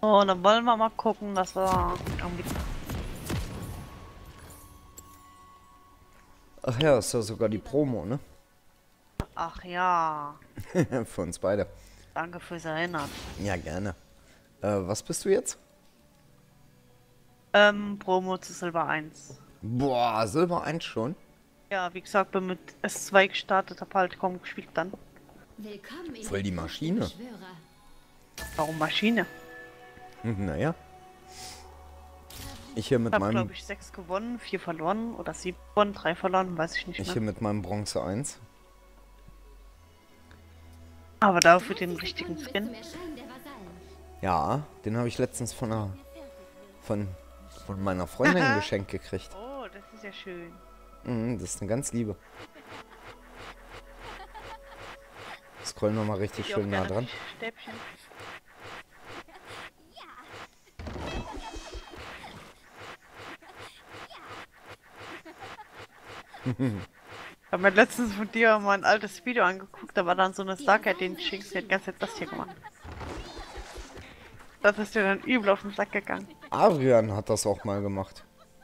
Oh, dann wollen wir mal gucken, dass wir irgendwie. Ach ja, ist ja sogar die Promo, ne? Ach ja, Für uns beide. danke fürs Erinnern. Ja, gerne. Was bist du jetzt? Promo zu Silber 1. Boah, Silber 1 schon? Ja, wie gesagt, bin mit S2 gestartet, hab halt kaum gespielt dann. Willkommen in Voll die der Maschine. Beschwörer. Warum Maschine? Naja. Ich hier mit Ich hab, meinem... glaube ich, 6 gewonnen, 4 verloren oder 7 gewonnen, 3 verloren, weiß ich nicht Ich mehr. hier mit meinem Bronze 1. Aber dafür den richtigen Sekunden bis Skin. zum Erscheinen der Vasallen. Ja, den habe ich letztens von meiner Freundin geschenkt gekriegt. Oh, das ist ja schön. Das ist eine ganz liebe. Scrollen wir mal richtig Ich auch schön nah gerne dran. Stäbchen. Ich habe mir letztens von dir mal ein altes Video angeguckt, da war dann so eine Starcat, den Shinx, die hat die ganze Zeit das hier gemacht. Das ist dir dann übel auf den Sack gegangen. Adrian hat das auch mal gemacht.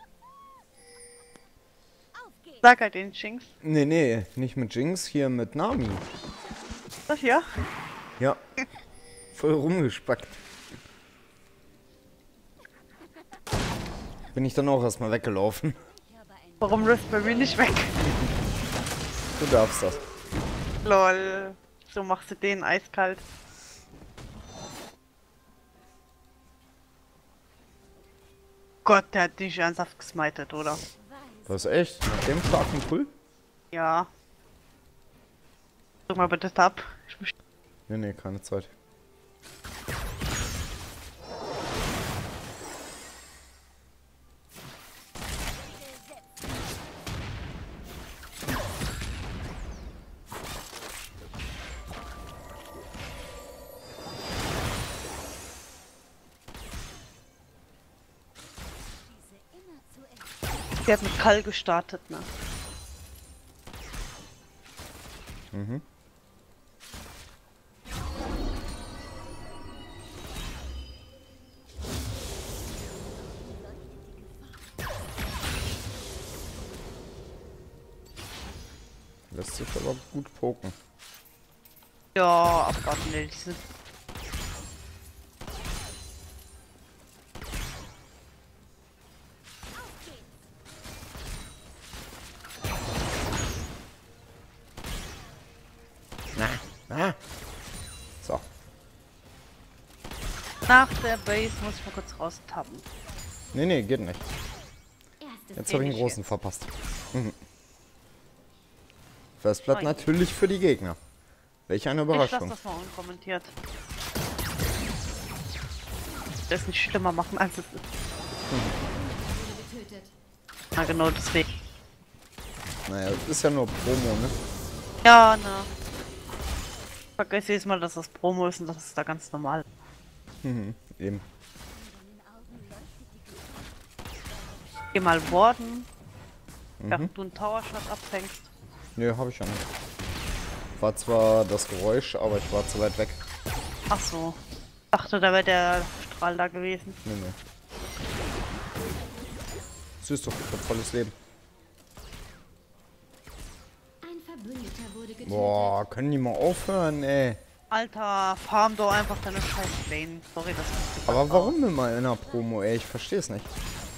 Starcat, den Shinx. Nee, nicht mit Jinx, hier mit Nami. Das hier? Ja. Voll rumgespackt. Bin ich dann auch erstmal weggelaufen. Warum läuft bei mir nicht weg? Du darfst das. Lol. So machst du den eiskalt. Gott, der hat dich ernsthaft gesmited, oder? Was, echt? Nach dem starken Pull? Ja. Drück mal bitte Tab. Ich möchte Nee, keine Zeit. Der hat mit Kall gestartet, ne? Lässt sich aber gut poken. Ja, abwarten, ne, die sind. Ah. So. Nach der Base muss ich mal kurz raustappen. Nee, geht nicht. Erstes Jetzt habe ich einen ich großen jetzt. verpasst. Festblatt Nein. natürlich für die Gegner. Welch eine Ich lass Überraschung. das mal unkommentiert. Das nicht schlimmer machen, als es ist. wurde getötet. Na genau deswegen. Naja, das ist ja nur Promo, ne? Ja, ne. Vergiss jedes Mal, dass das Promo ist und das ist da ganz normal. Eben. Geh mal warden, während du einen Tower-Shot abfängst. Nee, habe ich ja nicht. War zwar das Geräusch, aber ich war zu weit weg. Ach so. Dachte, da wäre der Strahl da gewesen. Nee. Siehst du, ich hab volles Leben. Ein Verbündeter wurde getötet. Boah, können die mal aufhören, ey. Alter, farm doch einfach deine scheiß Lane. Sorry, das ist Aber warum immer in einer Promo, ey? Ich verstehe es nicht.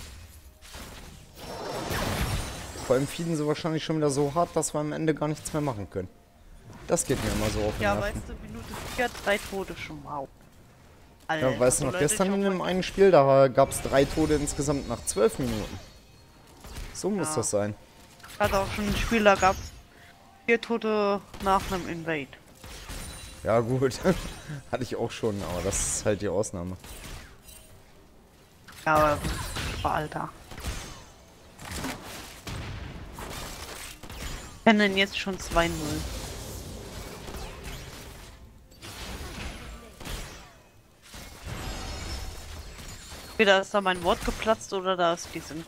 Vor allem feeden sie wahrscheinlich schon wieder so hart, dass wir am Ende gar nichts mehr machen können. Das geht mir immer so auf den Ja, Nerven. weißt du, Minute 4, 3 Tote schon, wow. Ja, weißt du noch, Leute, gestern ich in hoffe- dem einen Spiel, da gab es 3 Tote insgesamt nach 12 Minuten. So muss Ja. das sein. Hat auch schon einen Spieler gehabt. 4 Tote nach einem Invade. Ja gut, hatte ich auch schon, aber das ist halt die Ausnahme. Ja, aber Alter. Kennen jetzt schon 2-0. Entweder ist da mein Wort geplatzt oder da ist die sind.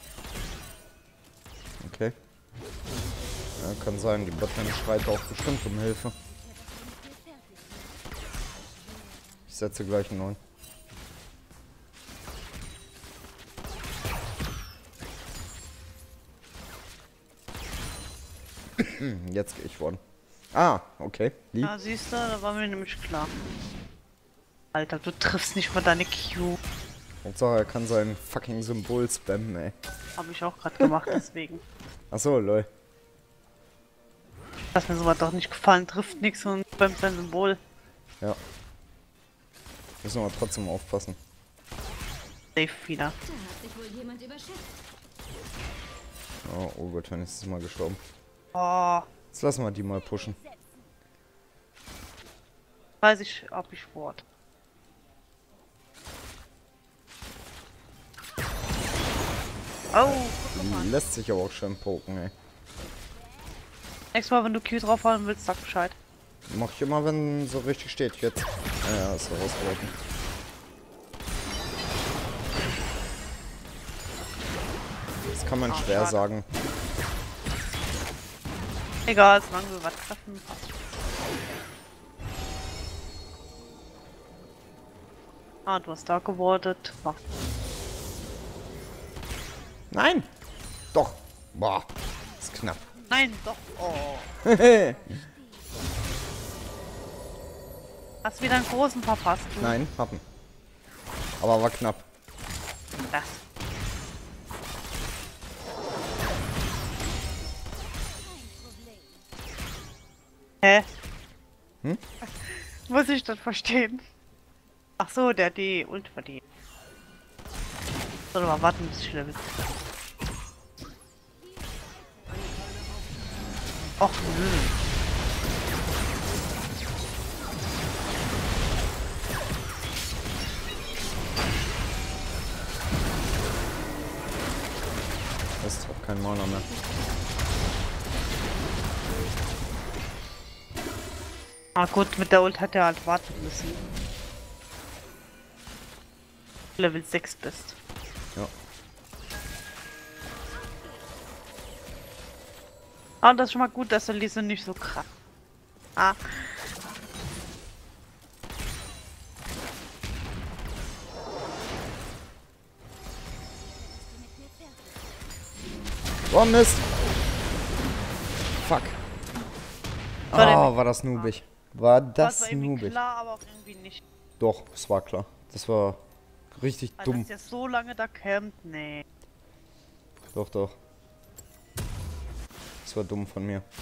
Okay. Ja, kann sein, die Botlane schreit auch bestimmt um Hilfe. Ich setze gleich einen neuen. Jetzt gehe ich worden. Ah, okay. Lieb. Ja, siehst du, da war mir nämlich klar. Alter, du triffst nicht mal deine Q. Hauptsache, er kann sein fucking Symbol spammen, ey. Habe ich auch gerade gemacht, deswegen. Achso, lol. Dass mir sowas doch nicht gefallen, trifft nichts und beim sein Symbol. Ja. Müssen wir aber trotzdem aufpassen. Safe wieder. Da hat sich wohl jemand überschätzt. Oh Gott, wenn ist mal gestorben. Oh, Jetzt lassen wir die mal pushen. weiß ich, ob ich Wort. Oh, guck mal. Lässt sich aber auch schön poken, ey. Nächstes Mal, wenn du Q draufhauen willst, sag Bescheid. Mach ich immer, wenn so richtig steht. Jetzt. Ja, ist so rausgelaufen. Das kann man schwer schade. sagen. Egal, solange wir was treffen, passt. Ah, du hast da gewordet. Mach. Nein! Doch! Boah, ist knapp. Nein, doch. Oh. Hast wieder einen großen verpasst, du. Nein, hatten. Aber war knapp. Das. Hä? Hm? Muss ich das verstehen? Ach so, der hat die Ult verdient. Soll mal warten, bis ich Level. Och nö. Das ist auch kein Mana mehr. Ah gut, mit der Ult hat er halt warten müssen. Level 6 bist. Ja. Ah, das ist schon mal gut, dass der Lise nicht so krass. Ah. Oh Mist! Fuck. War der Ah, war das noobig. War Das das war irgendwie noobig. klar, aber auch irgendwie nicht. Doch, es war klar. Das war richtig Alter, dumm. dass der so lange da campt, nee. Doch, doch. Das war dumm von mir.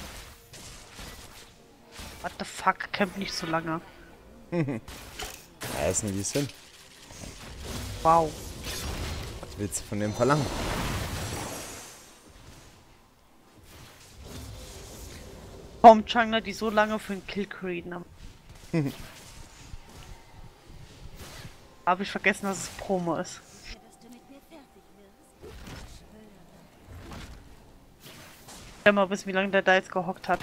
What the fuck, campt nicht so lange. Ja, ist ein bisschen. Wow. Was willst du von dem verlangen? Warum Changler die so lange für einen Kill createn haben? Habe ich vergessen, dass es Promo ist. Stell mal wissen, wie lange der da jetzt gehockt hat.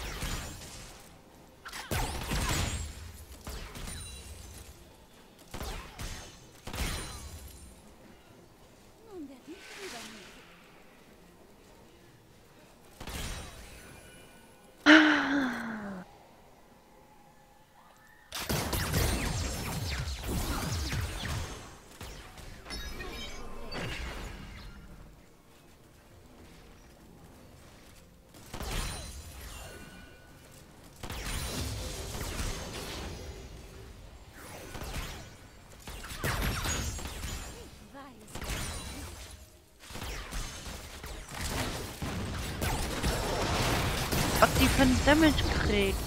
Was die für einen Damage kriegt.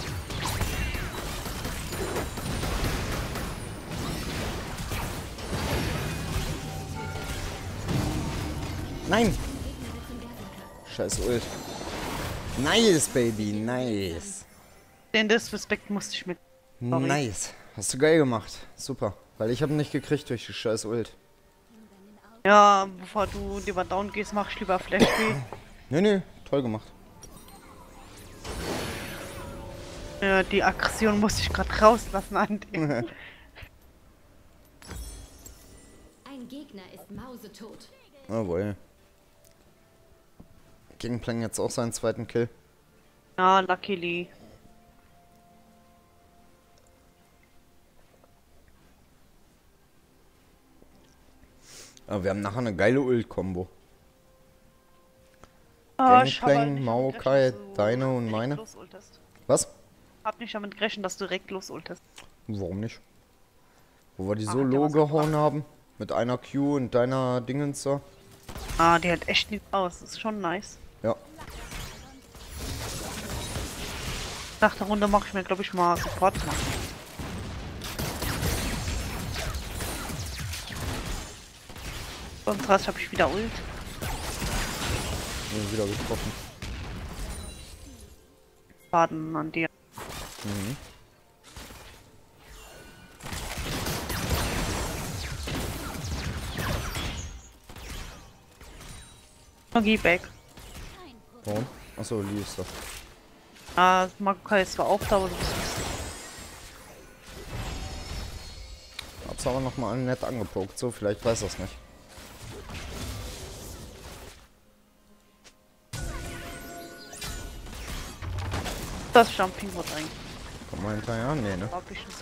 Nein! Scheiß Ult. Nice, Baby, nice. Den Disrespect musste ich mit. Sorry. Nice. Hast du geil gemacht. Super. Weil ich habe nicht gekriegt durch die scheiß Ult. Ja, bevor du lieber down gehst, mach ich lieber Flash Spiel. Nö, toll gemacht. Ja, die Aggression musste ich gerade rauslassen an dem. Ein Gegner ist mausetot. Jawohl. Gangplank jetzt auch seinen zweiten Kill. Ja, luckily. Aber wir haben nachher eine geile Ult-Kombo. Oh, ich hab halt Gangplank, nicht damit Maokai, gerechnet, dass du deine und direkt meine. losultest. Was? Hab nicht damit gerechnet, dass du direkt losultest. Warum nicht? Wo wir die Ah, so hat der low was gehauen gebracht? haben. Mit einer Q und deiner Dingens da. Ah, die hält echt nicht aus. Das ist schon nice. Ja. Nach der Runde mache ich mir, glaube ich, mal Support machen. Sonst habe ich wieder Ult. Wieder getroffen. Schaden an dir. Mhm. Geh weg. Warum? Achso, Lee ist da. Ah, Maokai ist zwar auch da, aber du bist nicht. Hab's aber nochmal nett angepokt, so vielleicht weiß das nicht. Das Jumping wird eigentlich. Kommt mal hinterher? Nee, ne? Glaub ich nicht.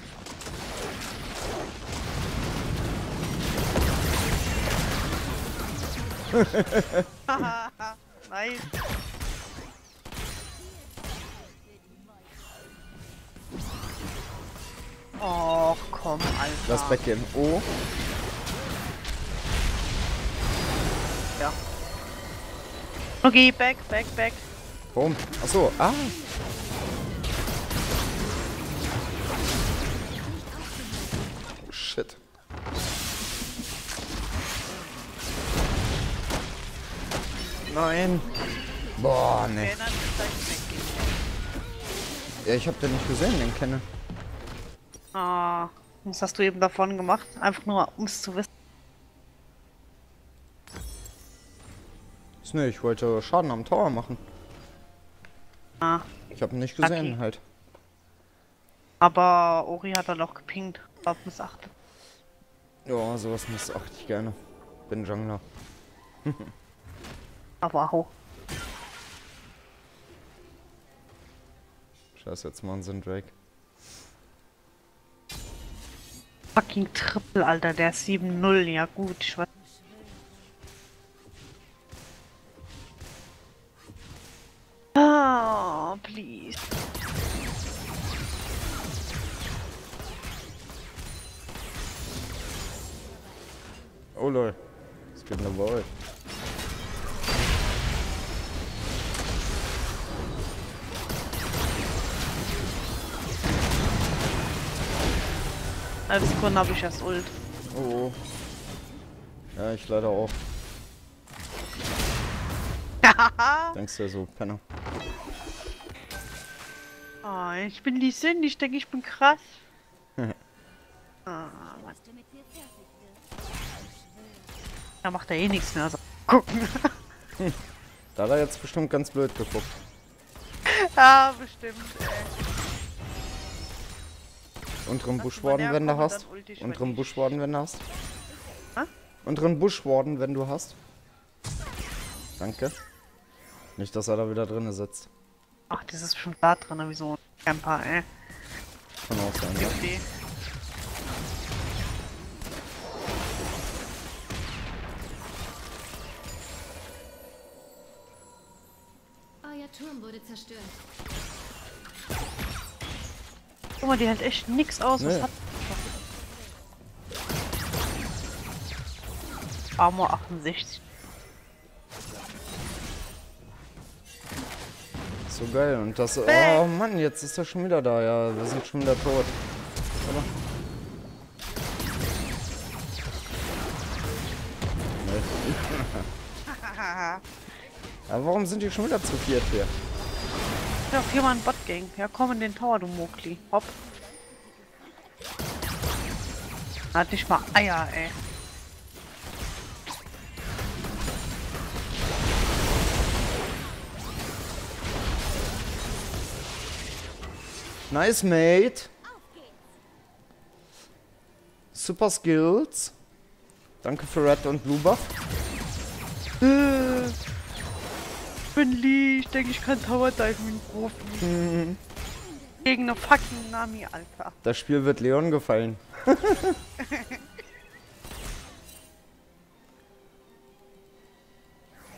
Nice. Och, komm, Alter. Lass weggehen. Oh. Ja. Okay, back. Warum? Achso, ah. Oh, shit. Nein. Boah, ne. Okay, dann ist gleich weggehen. Ja, ich hab den nicht gesehen, den kenne. Ah, was hast du eben davon gemacht? Einfach nur, um es zu wissen. Ne, ich wollte Schaden am Tower machen. Ah, Ich hab ihn nicht gesehen, Okay. halt. aber Ori hat dann auch gepinkt. Auf missachtet. Ja, sowas missachte ich gerne. Bin Jungler. Aber hau. Scheiße, jetzt machen sie einen Drake. Fucking Triple, Alter, der ist 7-0. Ja gut, ich weiß. Ah, please. Oh lol. Es gibt eine Wall. Eine Sekunde habe ich erst Ult. Oh. Ja, ich leider auch. Denkst du so, Penner? Ah, ich bin die Sinn, ich denke, ich bin krass. Ah, Mann. Da macht er eh nichts mehr. Also gucken. Da hat er jetzt bestimmt ganz blöd geguckt. Ja, bestimmt. Unteren Lass Buschwarden, mal wenn du näher kommen, hast. dann ulti ich, Unteren wenn ich- Buschwarden, wenn du hast. Hä? Unteren Buschwarden, wenn du hast. Danke. Nicht, dass er da wieder drinne sitzt. Ach, das ist schon da drin, wie so ein Camper, ey. Kann auch sein, ja. Okay. Euer Turm wurde zerstört. Guck mal, die hält echt nix aus. Nee. Was hat Armor 68. So geil. Und das. Oh Mann, jetzt ist er schon wieder da. Ja, wir sind schon wieder tot. Aber. Aber warum sind die schon wieder zu viert hier? Ja, viermal ein Bot-Gang. Ja, komm in den Tower, du Mokli. Hopp. Hat nicht mal Eier, ey. Nice, mate. Super Skills. Danke für Red und Blue Buff. Ich bin Lee, ich denke, ich kann Tower Dive wie ein Profi. Gegen eine fucking Nami, Alter. Das Spiel wird Leon gefallen.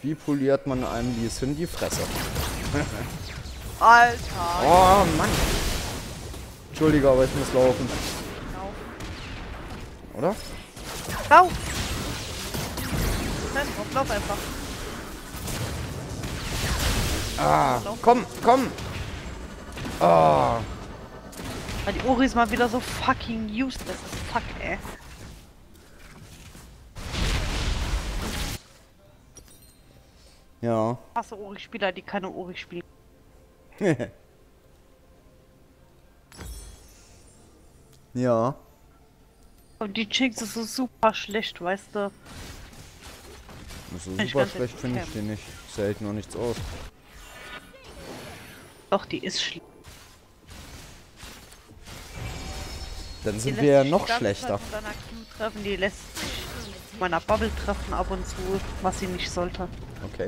Wie poliert man einem Lee Sin die Fresse? Alter. Oh Mann. Entschuldige, aber ich muss laufen. Oder? Lauf. Nein, lauf einfach. Ah, komm, komm. Ah. Die Ori ist mal wieder so fucking useless. Fuck, ey. Ja. Hast du Ori-Spieler, die keine Ori spielen? Ja. Und die Jinx ist so super schlecht, weißt du? So Ich super kann's schlecht jetzt finde ich campen. die nicht. Es hält noch nichts aus. Doch, die ist schlecht. Dann Die sind lässt wir ja sich noch die ganze schlechter. Zeit von deiner Q treffen, die lässt sich mit meiner Bubble treffen ab und zu, was sie nicht sollte. Okay.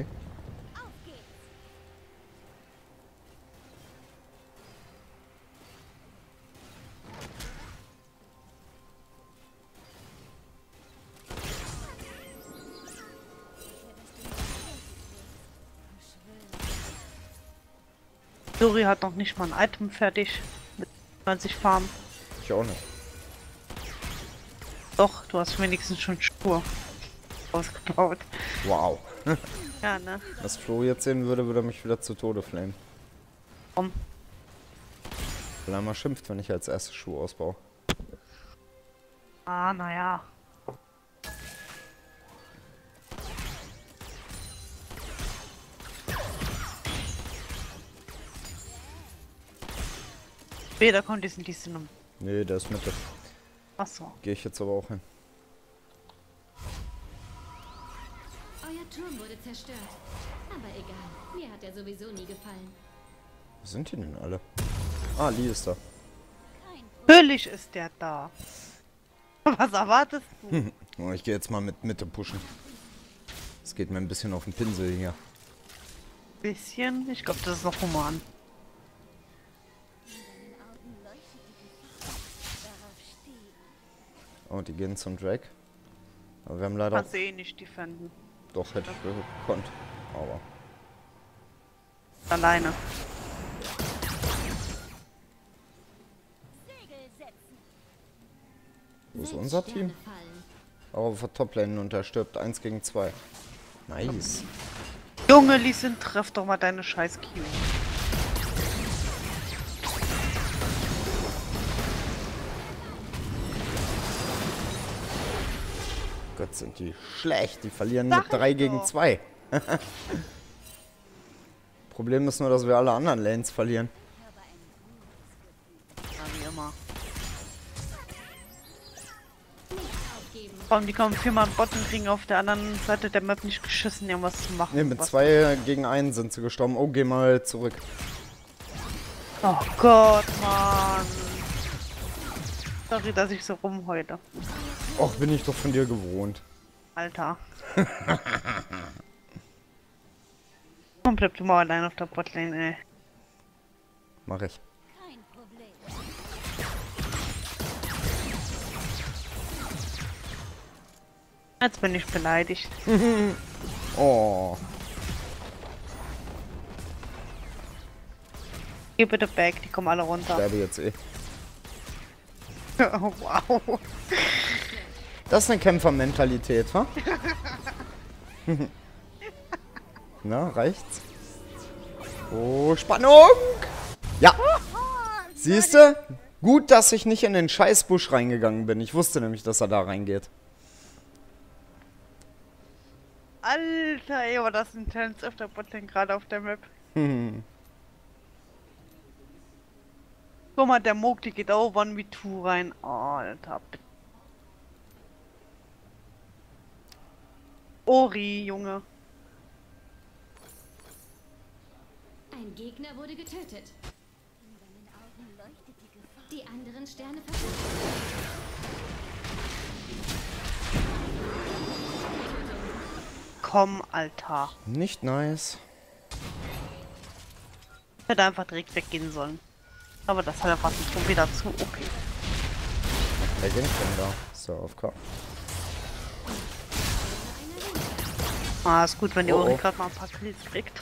Dori hat noch nicht mal ein Item fertig, mit dem man sich farmt. Ich auch nicht. Doch, du hast wenigstens schon Spur ausgebaut. Wow. Ja, ne? Was Flo jetzt sehen würde, würde er mich wieder zu Tode flamen. Komm. Weil er mal schimpft, wenn ich als erstes Schuh ausbaue. Ah, naja. Später kommt diesen um. Nee, der ist Mitte. Achso. Gehe ich jetzt aber auch hin. Euer Turm wurde zerstört. Aber egal, mir hat er sowieso nie gefallen. Wo sind die denn alle? Ah, Lee ist da. Natürlich ist der da. Was erwartest du? Oh, ich gehe jetzt mal mit Mitte pushen. Es geht mir ein bisschen auf den Pinsel hier. Bisschen? Ich glaube, das ist noch human. Oh, die gehen zum Drake. Aber wir haben leider... Kannst du eh nicht defenden. Doch, hätte ich gekonnt. Aber... Alleine. Wo ist 6 unser Sterne Team? fallen. Aber auf der Toplane und er stirbt 1 gegen 2. Nice. Junge, Lee Sin, treff doch mal deine scheiß Q. Gott, sind die schlecht. Die verlieren Sag mit 3 ich gegen doch. 2. Problem ist nur, dass wir alle anderen Lanes verlieren. Ja, wie immer. Nicht aufgeben. Vor allem, die kommen 4-mal Bot und kriegen auf der anderen Seite der Map nicht geschissen, irgendwas zu machen. Ne, mit Was- 2 gegen 1 sind sie gestorben. Oh, geh mal zurück. Oh Gott, Mann. Sorry, dass ich so rumheule. Och, bin ich doch von dir gewohnt. Alter. Komm, bleib du mal allein auf der Botlane, ey. Mach ich. Kein Problem. Jetzt bin ich beleidigt. Oh. Geh bitte back, die kommen alle runter. Sterbe jetzt eh. Oh, wow. Das ist eine Kämpfermentalität, wa? Na, reicht's? Oh, Spannung! Ja! Siehste? Gut, dass ich nicht in den Scheißbusch reingegangen bin. Ich wusste nämlich, dass er da reingeht. Alter, ey, war das intens auf der Botlane, gerade auf der Map. Guck mal, der Moog, die geht auch 1v2 rein. Oh, Alter. Ori, Junge. Ein Gegner wurde getötet. Die anderen Sterne verschwinden. Komm, Alter. Nicht nice. Ich hätte einfach direkt weggehen sollen. Aber das hat einfach nicht schon wieder zu. Okay. Wer ging denn da? So, auf K. Ah, ist gut, wenn die Oh, Uri oh. gerade mal ein paar Kills kriegt.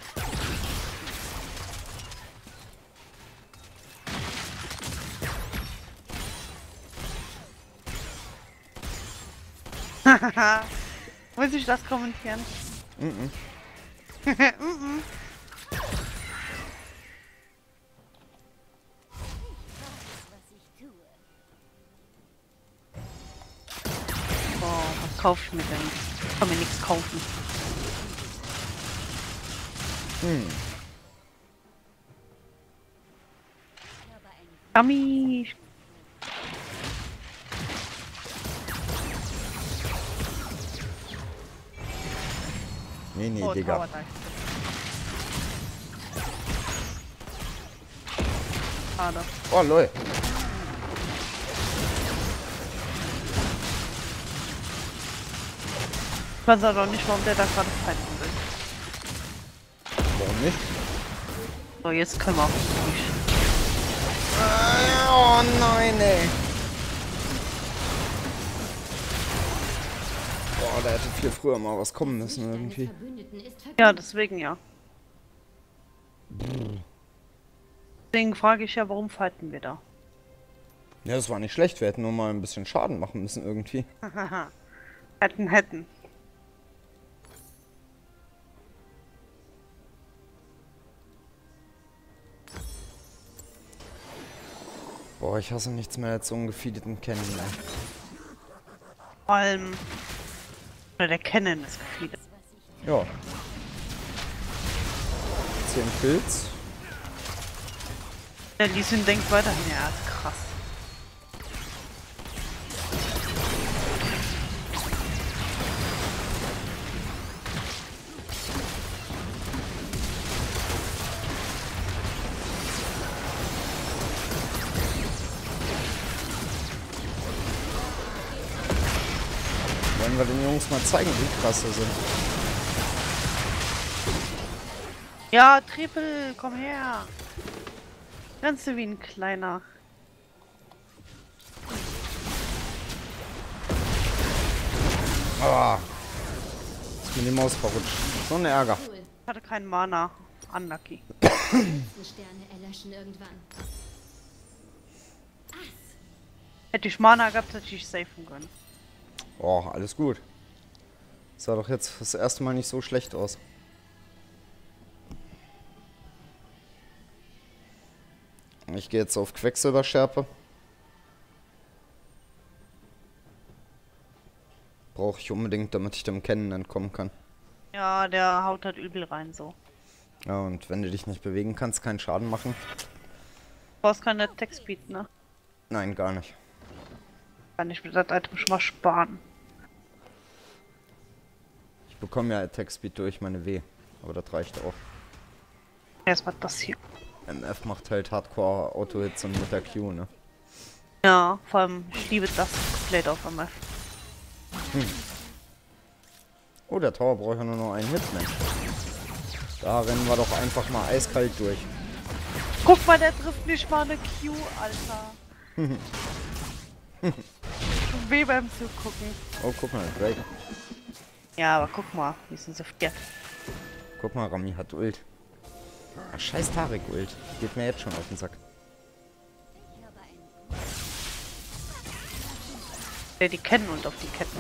Muss ich das kommentieren? Mhm. Boah, was kaufe ich mir denn? Ich kann mir nichts kaufen. Ami. Nee, Oh, Digga. Tower Dive. Schade. Oh, lol. Ich weiß auch noch nicht, warum der da gerade fighten will. Warum nicht? So, jetzt können wir auch durch. Oh nein, ey. Boah, da hätte viel früher mal was kommen müssen irgendwie. Ja, deswegen ja. Deswegen frage ich ja, warum fighten wir da? Ja, das war nicht schlecht. Wir hätten nur mal ein bisschen Schaden machen müssen irgendwie. Hätten. Boah, ich hasse nichts mehr als so einen gefeedeten kennen. Vor allem. Oder der Kennen ist gefeedet. Ja. 10 Kills. Der Lee Sin denkt weiterhin, ja, ist krass. Wollen wir den Jungs mal zeigen, wie krass sie sind. Ja, Triple, komm her. Rennst du wie ein kleiner. Ah. Ist mir die Maus verrutscht. So ein Ärger. Cool. Ich hatte keinen Mana. Unlucky. Die Sterne erlöschen irgendwann. Hätte ich Mana gehabt, hätte ich safen können. Oh, alles gut. Sah doch jetzt das erste Mal nicht so schlecht aus. Ich gehe jetzt auf Quecksilberschärpe. Brauche ich unbedingt, damit ich dem Kennen entkommen kann. Ja, der haut halt übel rein so. Ja, und wenn du dich nicht bewegen kannst, keinen Schaden machen. Du brauchst keine Attack Speed, ne? Nein, gar nicht. Kann ich mir das Item schon mal sparen. Ich bekomme ja Attack Speed durch meine W. Aber das reicht auch. Erstmal das hier. MF macht halt Hardcore Auto-Hits und mit der Q, ne? Ja, vor allem, ich liebe das komplett auf MF. Oh, der Tower braucht ja nur noch einen Hit, Mensch. Da rennen wir doch einfach mal eiskalt durch. Guck mal, der trifft nicht mal eine Q, Alter. Weh beim Zugucken. Oh, guck mal, Drake. Ja, aber guck mal, die sind so viert. Guck mal, Rami hat Ult. Ah, scheiß Tarek Ult. Geht mir jetzt schon auf den Sack. Ja, die kennen und auf die Ketten.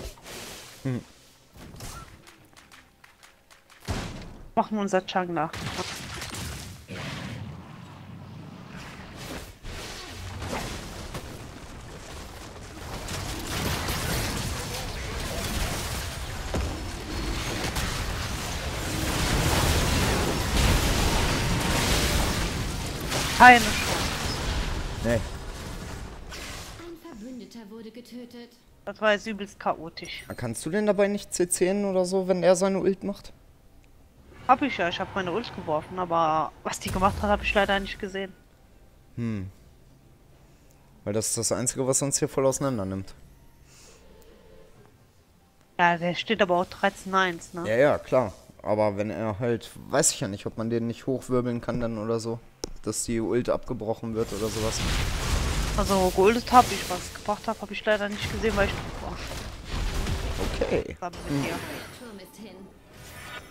Machen wir unser Chang nach. Keine Chance. Nee. Ein Verbündeter wurde getötet. Das war jetzt übelst chaotisch. Kannst du denn dabei nicht CC'en oder so, wenn er seine Ult macht? Hab ich ja, ich habe meine Ult geworfen, aber was die gemacht hat, habe ich leider nicht gesehen. Weil das ist das Einzige, was uns hier voll auseinander nimmt. Ja, der steht aber auch 13-1, ne? Ja, ja, klar. Aber wenn er halt, weiß ich ja nicht, ob man den nicht hochwirbeln kann dann oder so. Dass die Ult abgebrochen wird oder sowas. Also geuldet habe ich, was ich gebracht habe, habe ich leider nicht gesehen, weil ich tot war. Okay. Zusammen mit dir. Der Turm ist hin.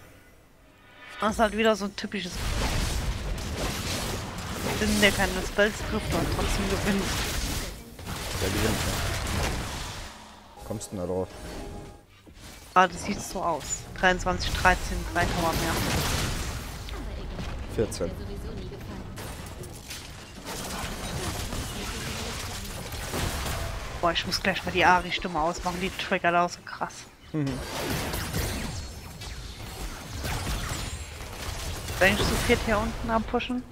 Das ist halt wieder so ein typisches. Wenn der keine Spells trifft und trotzdem gewinnt. Der gewinnt. Ja. Kommst du denn da drauf? Gerade sieht es so aus. 23, 13, 3 Komma mehr. 14. Boah, ich muss gleich mal die Ari-Stimme ausmachen, die triggert auch so krass. Bin ich so viel hier unten am Pushen?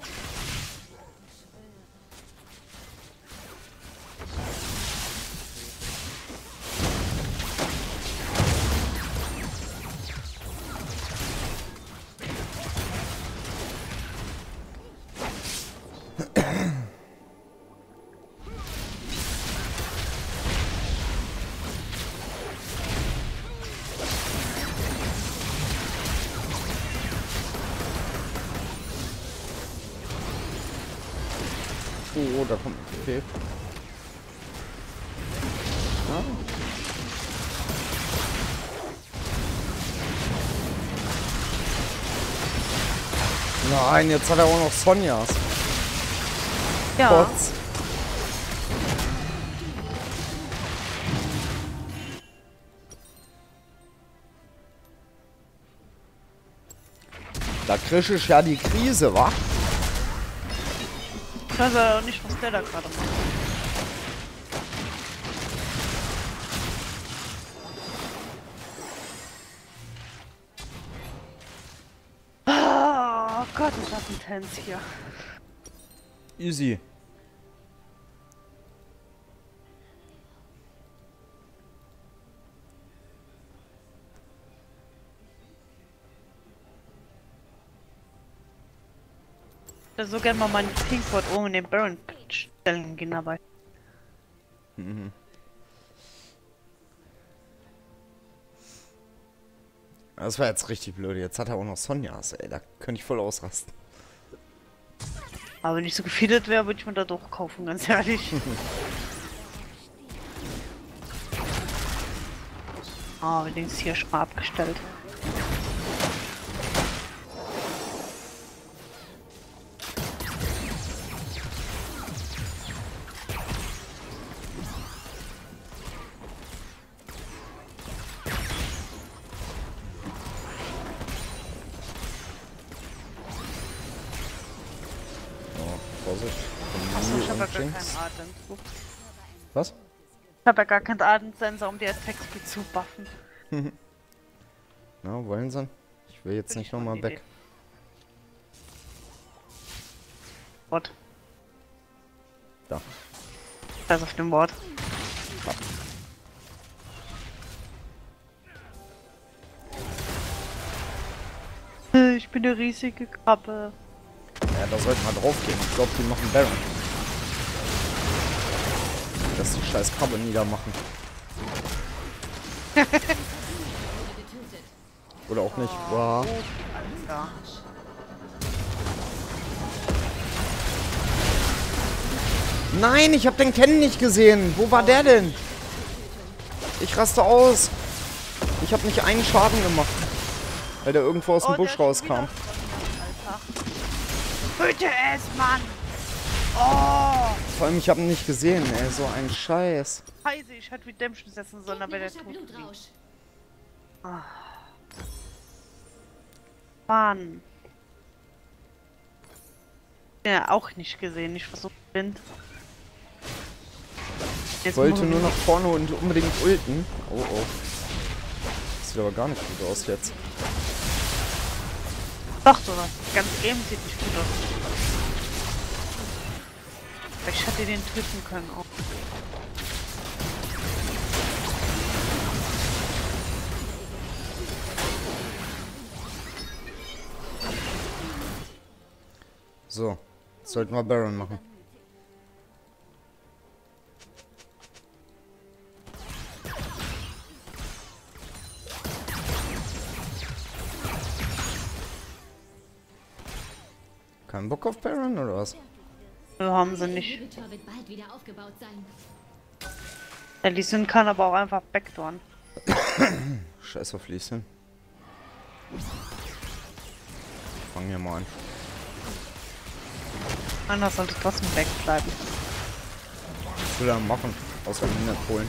Oh, da kommt. Okay. Ah. Nein, jetzt hat er auch noch Sonjas. Ja. Kotz. Da krieg ich ja die Krise, wa? Ich weiß ja nicht, was der da gerade macht. Oh Gott, ist das intens hier. Easy. Ich würde so gerne mal meinen Pinkboard oben in den Baron stellen gehen dabei. Das war jetzt richtig blöd. Jetzt hat er auch noch Sonjas, ey. Da könnte ich voll ausrasten. Aber wenn ich so gefeedet wäre, würde ich mir da doch kaufen, ganz ehrlich. Ah, wir den ist hier schon mal abgestellt. Vorsicht. Achso, ich habe ja gar Jinx. keinen Atem. Ups. Was? Ich habe ja gar keinen Atemsensor, um die Attack-Speed zu buffen. Na, wollen sie? Ich will jetzt nicht nochmal weg. Wort. Da. Da ist auf dem Wort. Ich bin eine riesige Krabbe. Ja, da sollten wir drauf gehen. Ich glaube, die machen Baron. Dass die scheiß Krabbe niedermachen. Oder auch nicht. Wow. Ja. Nein, ich habe den Ken nicht gesehen. Wo war der denn? Ich raste aus. Ich habe nicht einen Schaden gemacht. Weil der irgendwo aus dem Busch rauskam. Bitte es, Mann! Oh! Vor allem, ich habe ihn nicht gesehen, ey. So ein Scheiß. Scheiße, ich hätte Redemption setzen sollen, aber der tot gewesen. Blutrausch. Mann. Ja, auch nicht gesehen. Ich versuche blind. Ich wollte nur nach vorne und unbedingt ulten. Oh, oh. Das sieht aber gar nicht gut aus jetzt. Doch, so was. Ganz Game sieht nicht gut aus. Ich hätte den töten können auch. So. Jetzt sollten wir Baron machen. Kein Bock auf Baron oder was? So haben sie nicht. Inhibitor wird bald wieder aufgebaut sein. Ja, die sind kann aber auch einfach backdooren. Scheiß auf Lieschen. fang hier mal an. Anders sollte trotzdem wegbleiben. Was will er machen? Außer Mine holen.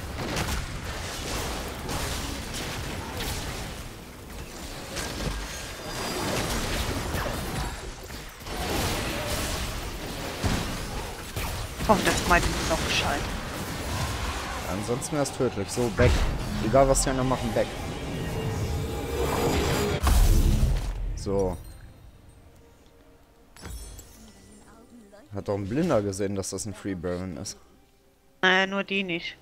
Ich hoffe, das meint ihn noch gescheit. Ansonsten wäre es tödlich. So, back. Egal was die anderen machen, back. So. Hat doch ein Blinder gesehen, dass das ein Free Baron ist. Naja, nur die nicht.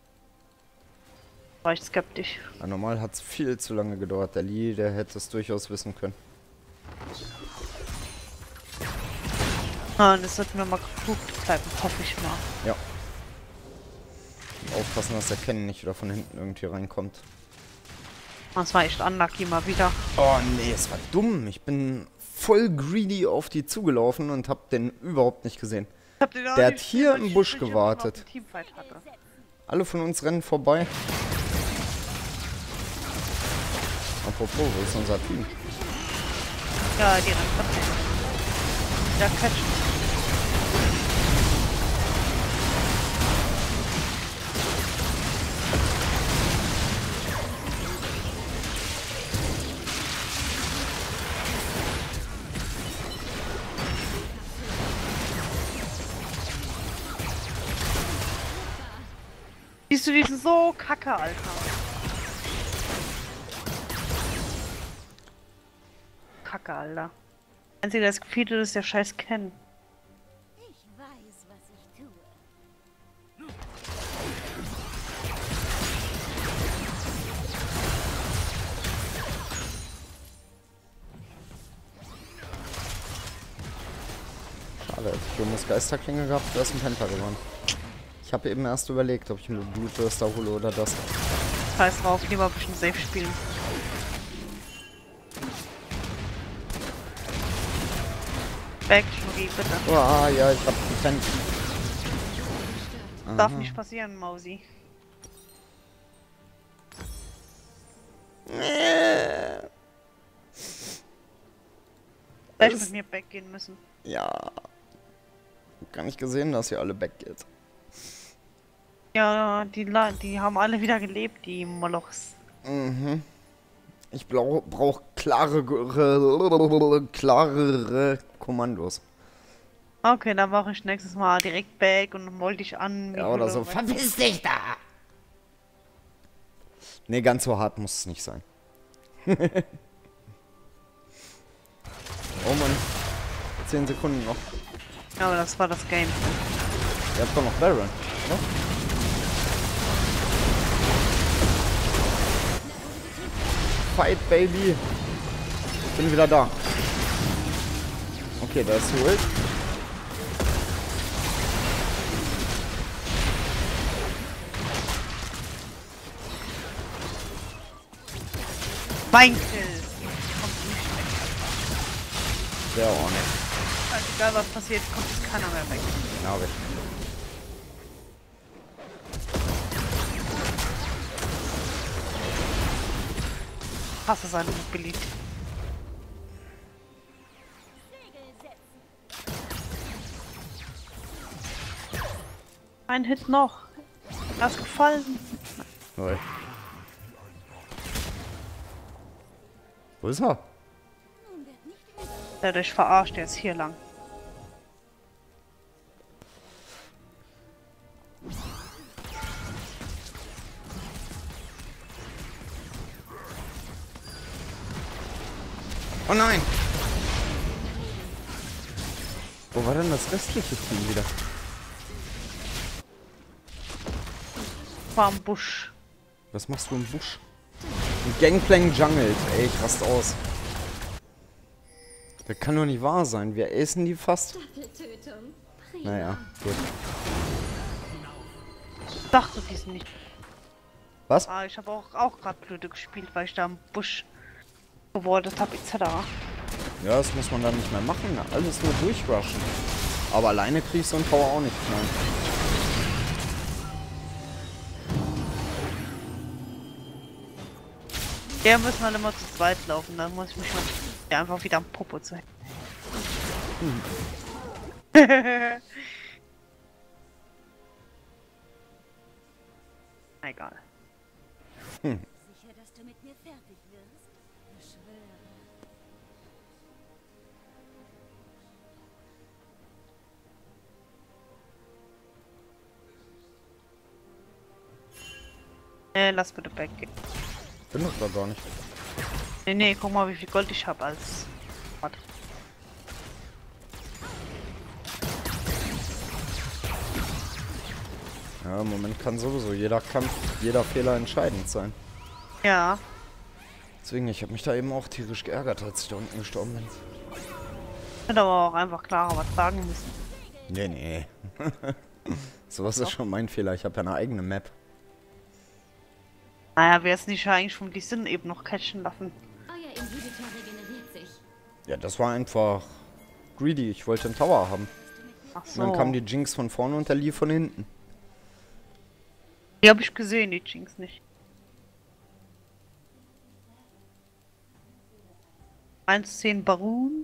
War ich skeptisch. Ja, normal hat es viel zu lange gedauert. Der Lee, der hätte es durchaus wissen können. Ah, das sollten wir mal gut bleiben, hoffe ich mal. Ja. Aufpassen, dass der Ken nicht wieder von hinten irgendwie reinkommt. Das war echt unlucky mal wieder. Oh nee, es war dumm. Ich bin voll greedy auf die zugelaufen und hab den überhaupt nicht gesehen. Der hat hier im Busch gewartet. Alle von uns rennen vorbei. Apropos, wo ist unser Team? Ja, die rennt trotzdem. Der catcht. Siehst du, die sind so kacke, Alter. Kacke, Alter. Einzige, das gefehlt ist der scheiß Ken. Ich weiß, was ich tue. Schade, hätte ich Jonas Geisterklinge gehabt, du hast einen Penta gewonnen. Ich habe eben erst überlegt, ob ich mir Blutdurster hole oder das. Scheiß drauf, lieber ein bisschen safe spielen. Weg, Schnucki, bitte. Oh, ja, ich hab gepennt. Darf nicht passieren, Mausi. Vielleicht mit mir weggehen müssen. Ja. Gar nicht gesehen, dass ihr alle backgeht. Ja, die haben alle wieder gelebt, die Molochs. Mhm. Ich brauch klarere Kommandos. Okay, dann mache ich nächstes Mal direkt back und wollte dich an. Ja, oder so. Verpiss dich da! Nee, ganz so hart muss es nicht sein. Oh Mann. 10 Sekunden noch. Ja, aber das war das Game. Ihr habt doch noch Baron, ne? Fight, Baby! Ich bin wieder da. Okay, da ist Ult. Mein Kill! Kommt nicht weg. Sehr ordentlich. Also egal was passiert, kommt jetzt keiner mehr weg. Genau, richtig. Hasse seine Mobilität. Ein Hit noch. Hast gefallen. Neu. Wo ist er? Der hat dich verarscht, der ist hier lang. Oh nein! Wo war denn das restliche Team wieder? War am Busch. Was machst du im Busch? Ein Gangplank jungelt. Ey, ich rast aus. Das kann doch nicht wahr sein. Wir acen die fast. Doppeltötung. Prima. Naja, gut. Ich dachte, die sind nicht. Was? Ah, ich habe auch gerade blöde gespielt, weil ich da am Busch gewordet habe, etc. Ja, das muss man dann nicht mehr machen. Alles nur durchrushen. Aber alleine kriegst du einen Tower auch nicht knallen. Der müssen halt immer zu zweit laufen, dann muss ich mich mal ja, einfach wieder am Popo zu hängen. Egal. Sicher, dass du mit mir fertig wirst? Ich schwöre. Lass bitte weggehen. Bin doch da gar nicht. Nee, guck mal, wie viel Gold ich habe als. Warte. Ja, im Moment kann sowieso jeder Kampf, jeder Fehler entscheidend sein. Ja. Deswegen, ich habe mich da eben auch tierisch geärgert, als ich da unten gestorben bin. Hätte aber auch einfach klarer was sagen müssen. Nee. Sowas ist schon mein Fehler. Ich habe ja eine eigene Map. Naja, wäre es nicht eigentlich vom Lee Sin eben noch catchen lassen. Euer Inhibitor regeneriert sich. Ja, das war einfach greedy. Ich wollte einen Tower haben. Ach Und so. dann kam die Jinx von vorne und der Lee von hinten. Die habe ich gesehen, die Jinx nicht. 1,10 Baron.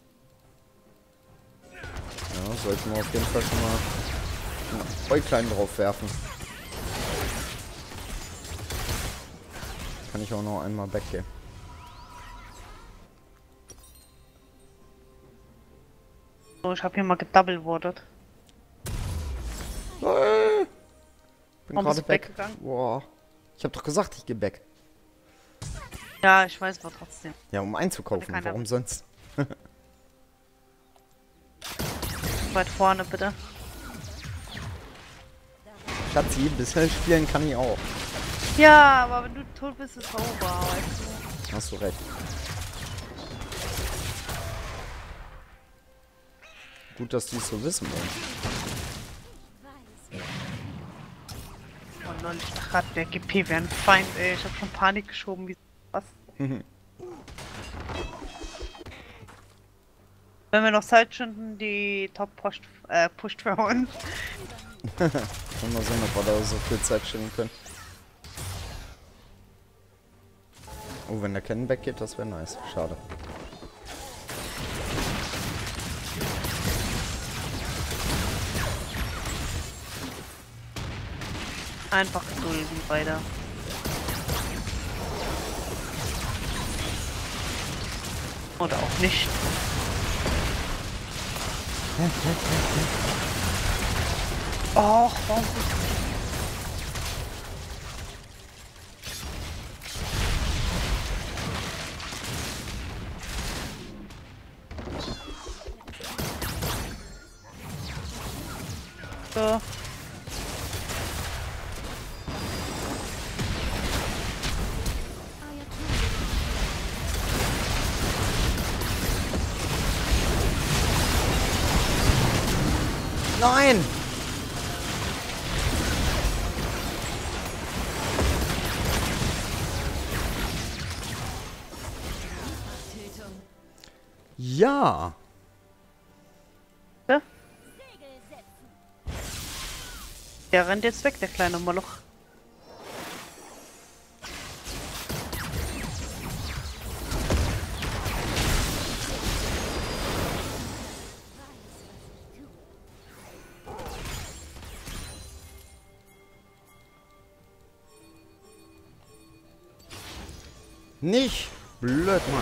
Ja, sollten wir auf jeden Fall schon mal ein Äuglein drauf werfen. Kann ich auch noch einmal weggehen. So, ich habe hier mal gedouble-wordet. Bin Warum bist gerade du weg. weggegangen? Boah. Ich habe doch gesagt, ich gehe weg. Ja, ich weiß aber trotzdem. Ja, um einzukaufen. Keiner- Warum sonst? Weit vorne, bitte. Schatzi, bisher spielen kann ich auch. Ja, aber wenn du tot bist, ist es over, weißt Hast du recht. Gut, dass die es so wissen wollen. du. Oh lol, ich dachte grad, der GP wäre ein Feind, ey. Ich hab schon Panik geschoben, wie was. Wenn wir noch Zeit schinden, die Top pusht für uns. Mal sehen, ob wir da so viel Zeit stellen können. Oh, wenn der Kennen weggeht, das wäre nice. Schade. Einfach gedulden weiter. Oder auch nicht. Och, warum? So. Euer Turm Nein! Tötung. Ja! Ja? Der rennt jetzt weg, der kleine Moloch. Nicht! Blöd, Mann.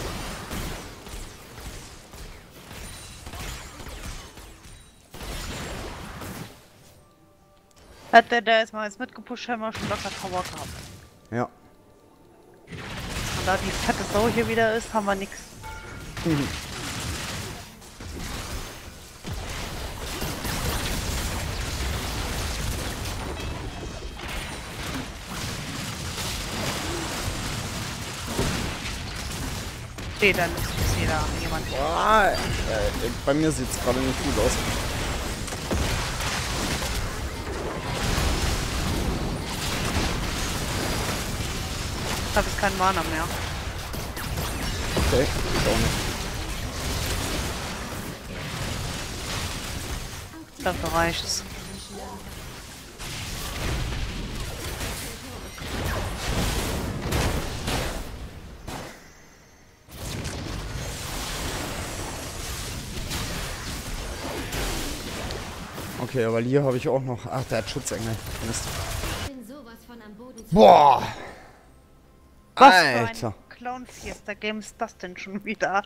Hat der ist mal jetzt mitgepusht, haben wir schon locker Tower gehabt. Ja. Und da die fette Sau hier wieder ist, haben wir nix. Okay, dann ist jetzt jeder jemand. Boah, bei mir sieht es gerade nicht gut aus. Ich habe jetzt keinen Mana mehr. Okay, ich auch nicht. Dafür reicht's. Okay, aber hier habe ich auch noch... Ach, der hat Schutzengel. Mist. Ich bin sowas von am Boden. Boah! Was Alter! für ein Clown Fiesta Game ist das denn schon wieder?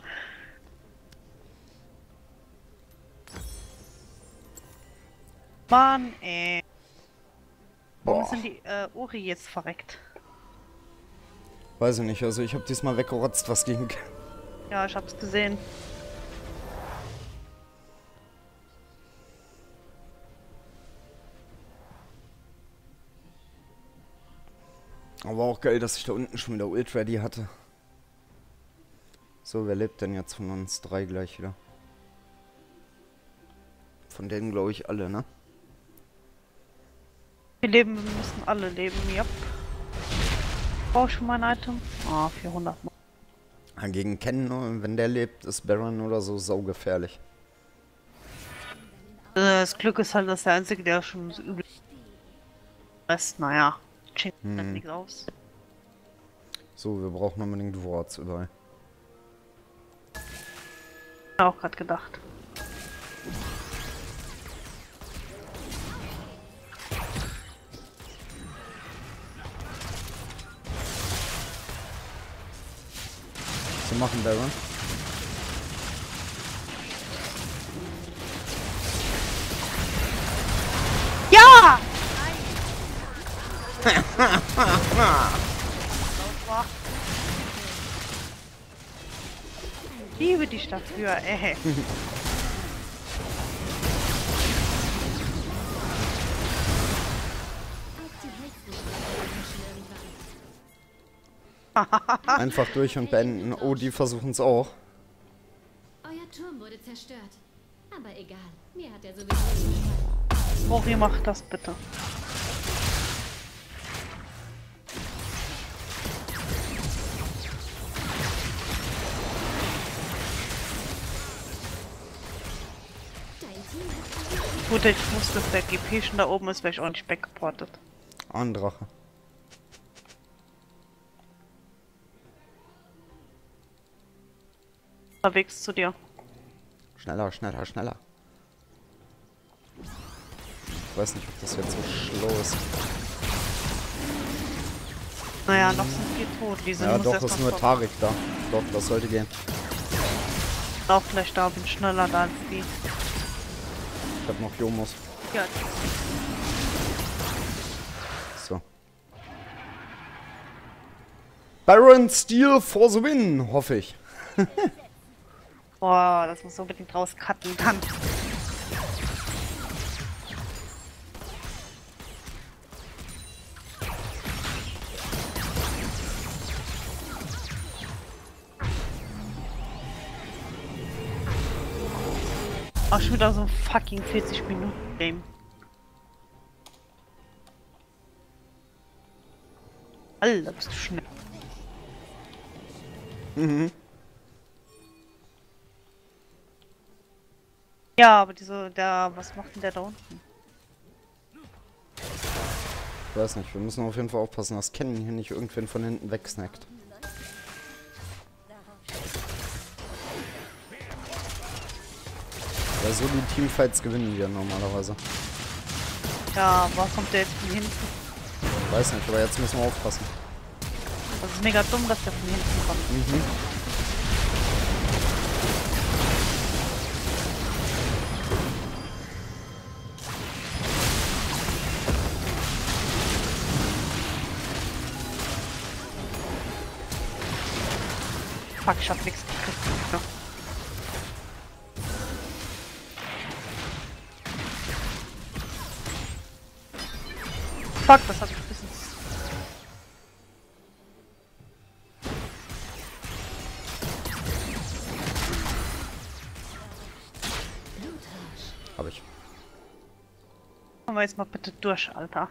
Mann, ey. Warum Boah. sind die Uri jetzt verreckt? Weiß ich nicht, also ich habe diesmal weggerotzt, was ging. Ja, ich hab's gesehen. Aber auch geil, dass ich da unten schon wieder Ult ready hatte. So, wer lebt denn jetzt von uns 3 gleich wieder? Von denen glaube ich alle, ne? Wir leben, wir müssen alle leben, ja. Brauch ich schon mein Item? Ah, 400 Mal. Ja, gegen Ken, wenn der lebt, ist Baron oder so saugefährlich. Das Glück ist halt, dass der Einzige, der schon so übel ist, naja, checkt halt nichts aus. So, wir brauchen unbedingt Wards überall. Hab auch gerade gedacht. So machen, Baron. Ja! Ich liebe dich dafür, ey. Einfach durch und beenden. Oh, die versuchen es auch. Euer Turm wurde zerstört. Aber egal, mir hat er sowieso gefallen. Ori, mach das bitte. Dein Team hat Gut, ich wusste, dass der GP schon da oben ist, wäre ich auch nicht weggeportet. Ein Drache. Unterwegs zu dir. Schneller, schneller, schneller. Ich weiß nicht, ob das jetzt so schlau ist. Naja, noch sind 4 tot. Die sind Ja, muss doch, erst ist noch nur kommen. Tarek da. Doch, das sollte gehen. Auch gleich da, bin schneller da als die. Ich hab noch Jomos. Ja, So. Baron Steel for the win, hoffe ich. boah, das muss unbedingt rauscutten dann. Ach, schon wieder so ein fucking 40 Minuten Game. Alter, bist du schnell. Mhm. Ja, aber was macht denn der da unten? Ich weiß nicht, wir müssen auf jeden Fall aufpassen, dass Ken hier nicht irgendwen von hinten wegsnackt. Weil so die Teamfights gewinnen wir normalerweise. Ja, was kommt der jetzt von hinten? Weiß nicht, aber jetzt müssen wir aufpassen. Das ist mega dumm, dass der von hinten kommt. Mhm. Fuck, ich hab nichts gekriegt. Ja. Fuck, das hab ich vergessen. Hab ich. Kommen wir jetzt mal bitte durch, Alter.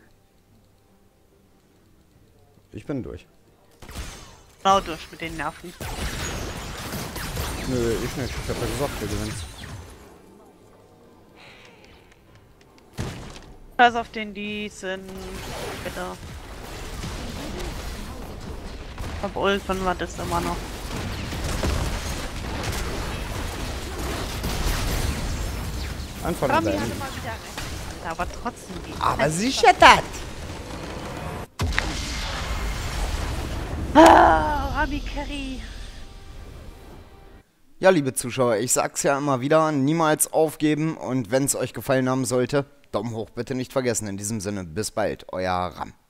Ich bin durch. Genau durch mit den Nerven. Nö, ich nicht. Ich hab ja gesagt, wir gewinnen. Scheiß auf den, die sind. Bitte. Ob Ult, wann war das immer noch? Einfach nur Rami hatte beenden. mal wieder recht. Alter, aber trotzdem die. Aber sicher das. Rami Carry. Ja, liebe Zuschauer, ich sag's ja immer wieder, niemals aufgeben und wenn es euch gefallen haben sollte, Daumen hoch bitte nicht vergessen. In diesem Sinne, bis bald, euer Ram.